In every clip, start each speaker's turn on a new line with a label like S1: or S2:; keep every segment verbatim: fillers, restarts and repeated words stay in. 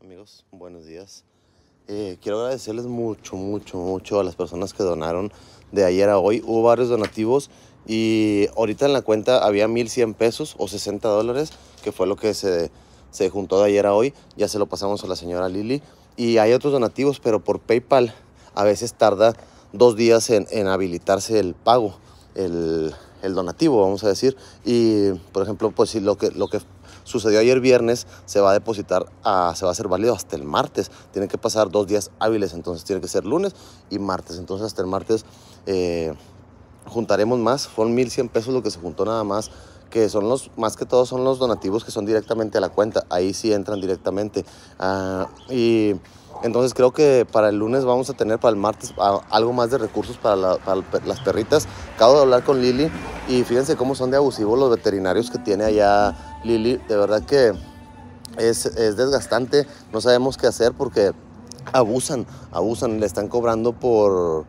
S1: amigos, buenos días. Eh, quiero agradecerles mucho, mucho, mucho a las personas que donaron de ayer a hoy. Hubo varios donativos y ahorita en la cuenta había mil cien pesos o sesenta dólares, que fue lo que se, se juntó de ayer a hoy. Ya se lo pasamos a la señora Lili. Y hay otros donativos, pero por PayPal a veces tarda dos días en, en habilitarse el pago, el, el donativo, vamos a decir. Y, por ejemplo, pues si lo que, lo que sucedió ayer viernes se va a depositar, a, se va a hacer válido hasta el martes. Tienen que pasar dos días hábiles, entonces tiene que ser lunes y martes. Entonces hasta el martes eh, juntaremos más. Fueron mil cien pesos lo que se juntó nada más, que son los, más que todo son los donativos que son directamente a la cuenta. Ahí sí entran directamente. Uh, y entonces creo que para el lunes vamos a tener, para el martes, algo más de recursos para, la, para las perritas. Acabo de hablar con Lili y fíjense cómo son de abusivos los veterinarios que tiene allá Lili. De verdad que es, es desgastante. No sabemos qué hacer porque abusan, abusan. Le están cobrando por...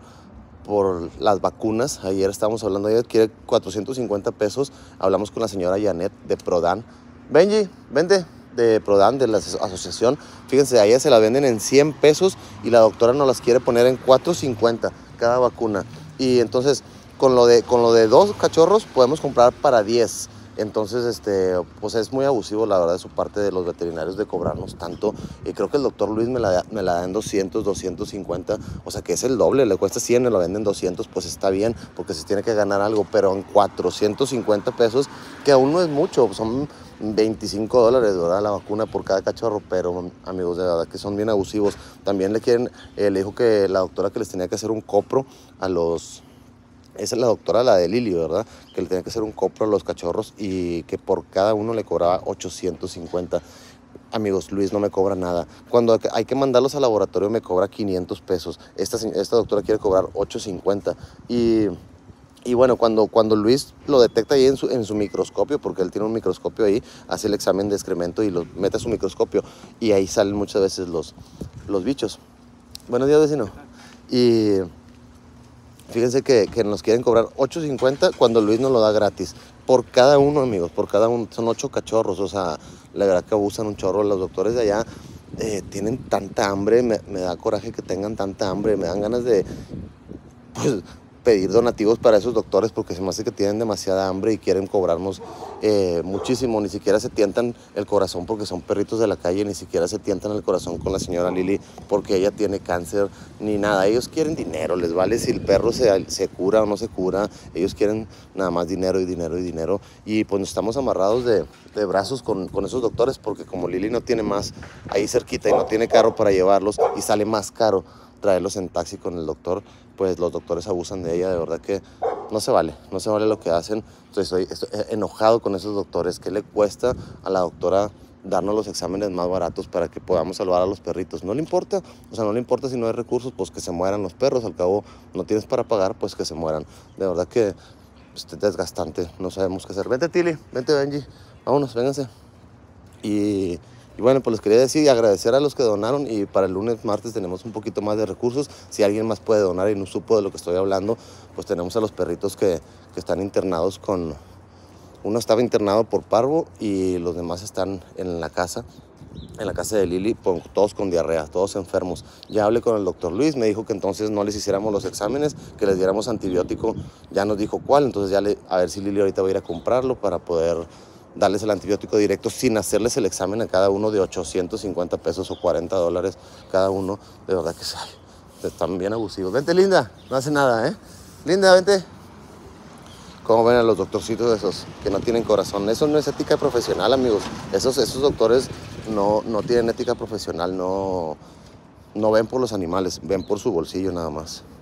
S1: por las vacunas. Ayer estábamos hablando, ella quiere cuatrocientos cincuenta pesos. Hablamos con la señora Janet de Prodan. Benji, vente, de Prodan, de la asociación. Fíjense, a ella se la venden en cien pesos y la doctora nos las quiere poner en cuatrocientos cincuenta cada vacuna. Y entonces, con lo de, con lo de dos cachorros, podemos comprar para diez. Entonces, este, pues es muy abusivo, la verdad, de su parte de los veterinarios de cobrarnos tanto. Y creo que el doctor Luis me la, da, me la da en doscientos, doscientos cincuenta. O sea, que es el doble, le cuesta cien, me lo venden doscientos, pues está bien, porque se tiene que ganar algo. Pero en cuatrocientos cincuenta pesos, que aún no es mucho, son veinticinco dólares, ¿verdad? La vacuna por cada cachorro. Pero, amigos, de verdad que son bien abusivos. También le quieren, eh, le dijo que la doctora que les tenía que hacer un copro a los... Esa es la doctora, la de Lili, ¿verdad? Que le tenía que hacer un copro a los cachorros y que por cada uno le cobraba ochocientos cincuenta. Amigos, Luis no me cobra nada. Cuando hay que mandarlos al laboratorio me cobra quinientos pesos. Esta, esta doctora quiere cobrar ochocientos cincuenta. Y, y bueno, cuando, cuando Luis lo detecta ahí en su, en su microscopio, porque él tiene un microscopio ahí, hace el examen de excremento y lo mete a su microscopio. Y ahí salen muchas veces los, los bichos. Buenos días, vecino. Y... fíjense que, que nos quieren cobrar ochocientos cincuenta cuando Luis nos lo da gratis. Por cada uno, amigos, por cada uno. Son ocho cachorros, o sea, la verdad que abusan un chorro. Los doctores de allá eh, tienen tanta hambre, me, me da coraje que tengan tanta hambre. Me dan ganas de, pues, pedir donativos para esos doctores porque se me hace que tienen demasiada hambre y quieren cobrarnos eh, muchísimo. Ni siquiera se tientan el corazón porque son perritos de la calle, ni siquiera se tientan el corazón con la señora Lili porque ella tiene cáncer, ni nada. Ellos quieren dinero, les vale si el perro se, se cura o no se cura. Ellos quieren nada más dinero y dinero y dinero. Y pues nos estamos amarrados de, de brazos con, con esos doctores porque como Lili no tiene más ahí cerquita y no tiene carro para llevarlos y sale más caro traerlos en taxi con el doctor, pues los doctores abusan de ella. De verdad que no se vale, no se vale lo que hacen. Entonces estoy, estoy enojado con esos doctores. ¿Qué le cuesta a la doctora darnos los exámenes más baratos para que podamos salvar a los perritos? No le importa, o sea, no le importa si no hay recursos, pues que se mueran los perros. Al cabo, no tienes para pagar, pues que se mueran. De verdad que es desgastante, no sabemos qué hacer. Vente, Tili, vente, Benji, vámonos, vénganse. Y... Y bueno, pues les quería decir y agradecer a los que donaron y para el lunes, martes tenemos un poquito más de recursos. Si alguien más puede donar y no supo de lo que estoy hablando, pues tenemos a los perritos que, que están internados con... Uno estaba internado por parvo y los demás están en la casa, en la casa de Lili, todos con diarrea, todos enfermos. Ya hablé con el doctor Luis, me dijo que entonces no les hiciéramos los exámenes, que les diéramos antibiótico. Ya nos dijo cuál, entonces ya le, a ver si Lili ahorita va a ir a comprarlo para poder darles el antibiótico directo sin hacerles el examen a cada uno de ochocientos cincuenta pesos o cuarenta dólares cada uno. De verdad que ay, están bien abusivos. Vente, Linda, no hace nada, ¿eh? Linda, vente. ¿Cómo ven a los doctorcitos esos que no tienen corazón? Eso no es ética profesional, amigos. Esos, esos doctores no, no tienen ética profesional, no, no ven por los animales, ven por su bolsillo nada más.